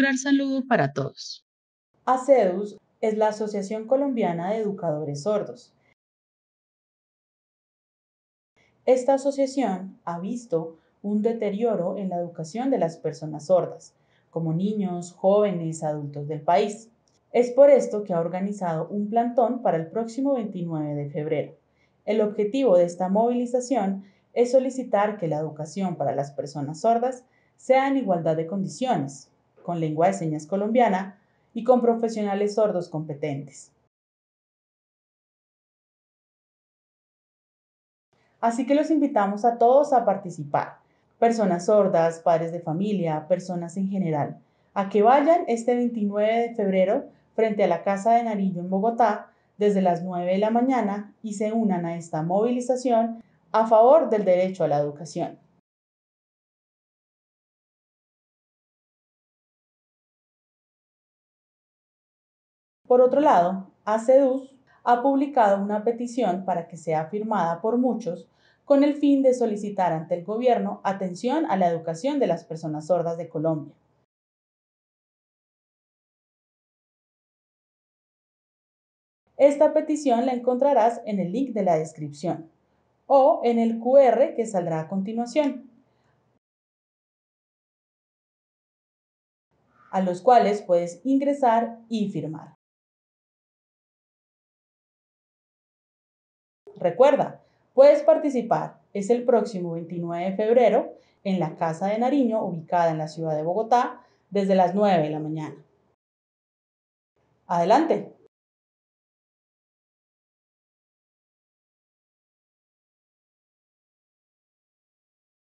gran saludo para todos. ACEDUS es la Asociación Colombiana de Educadores Sordos. Esta asociación ha visto un deterioro en la educación de las personas sordas, como niños, jóvenes, adultos del país. Es por esto que ha organizado un plantón para el próximo 29 de febrero. El objetivo de esta movilización es solicitar que la educación para las personas sordas sea en igualdad de condiciones, con lengua de señas colombiana y con profesionales sordos competentes. Así que los invitamos a todos a participar, personas sordas, padres de familia, personas en general, a que vayan este 29 de febrero frente a la Casa de Nariño en Bogotá desde las 9 de la mañana y se unan a esta movilización a favor del derecho a la educación. Por otro lado, ACEDUS ha publicado una petición para que sea firmada por muchos con el fin de solicitar ante el gobierno atención a la educación de las personas sordas de Colombia. Esta petición la encontrarás en el link de la descripción o en el QR que saldrá a continuación, a los cuales puedes ingresar y firmar. Recuerda, puedes participar. Es el próximo 29 de febrero en la Casa de Nariño, ubicada en la ciudad de Bogotá, desde las 9 de la mañana. Adelante.